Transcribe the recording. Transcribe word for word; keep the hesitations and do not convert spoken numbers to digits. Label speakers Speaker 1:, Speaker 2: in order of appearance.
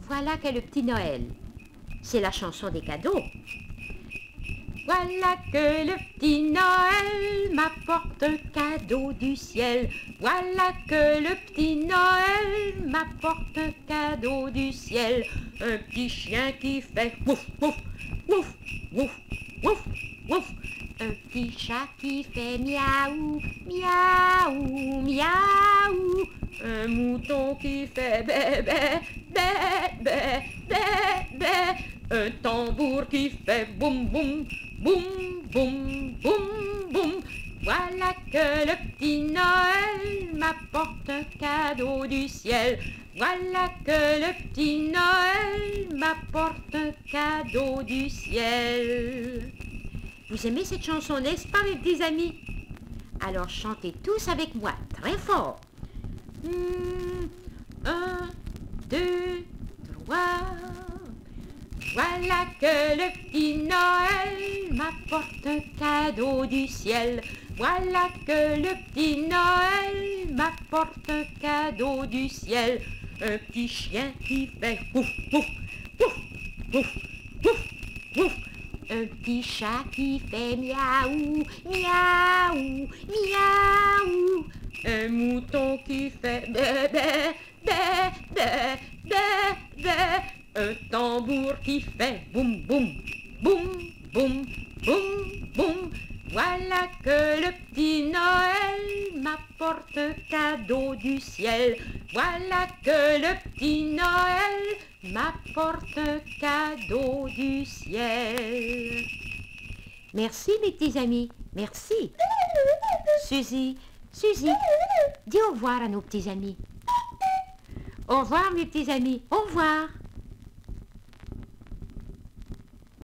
Speaker 1: Voilà que le petit Noël. C'est la chanson des cadeaux. Voilà que le petit Noël m'apporte un cadeau du ciel. Voilà que le petit Noël m'apporte un cadeau du ciel. Un petit chien qui fait wouf, wouf, wouf, wouf, wouf, wouf. Un petit chat qui fait miaou, miaou, miaou. Un mouton qui fait bé, bé, bé, bé, bé, bé. Un tambour qui fait boum, boum, boum, boum, boum, boum. Voilà que le petit Noël m'apporte un cadeau du ciel. Voilà que le petit Noël m'apporte un cadeau du ciel. Vous aimez cette chanson, n'est-ce pas, mes petits amis? Alors chantez tous avec moi, très fort. Mmh, un, deux, trois. Voilà que le petit Noël m'apporte un cadeau du ciel. Voilà que le petit Noël m'apporte un cadeau du ciel. Un petit chien qui fait ouf, ouf, ouf, ouf, ouf, ouf. Un petit chat qui fait miaou, miaou, miaou. Un mouton qui fait bé, bé, bé, bé, bé, bé. Un tambour qui fait boum, boum, boum, boum, boum, boum. Voilà que le petit Noël m'apporte un cadeau du ciel. Voilà que le petit Noël m'apporte un cadeau du ciel. Merci mes petits amis, merci. Suzy, Suzy, dis au revoir à nos petits amis. Au revoir mes petits amis, au revoir.